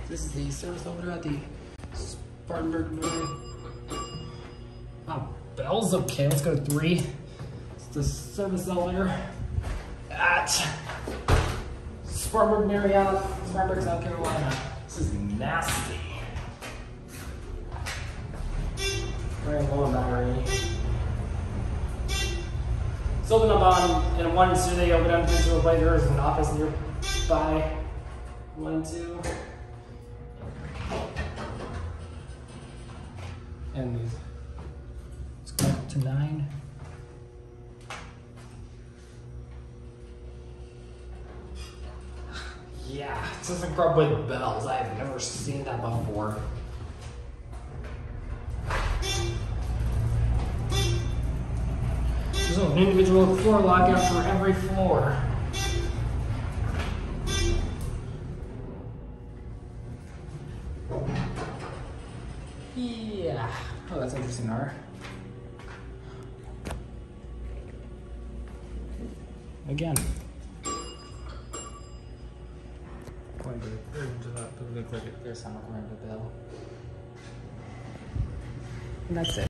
This is the service elevator at the Spartanburg Marriott. Wow, bell's okay. Let's go to 3. It's the service elevator at Spartanburg Marriott, Spartanburg, South Carolina. This is nasty. Very low on battery. It's open up on in 1 and 2. They open up into a place. There's an office nearby. 1 and 2. And these. Let's go up to 9. Yeah, ThyssenKrupp with bells. I've never seen that before. There's an individual floor lockout for every floor. Yeah. Oh, that's interesting, Nara. Again. Going to that, click it. There's how much we're going to bill. And that's it.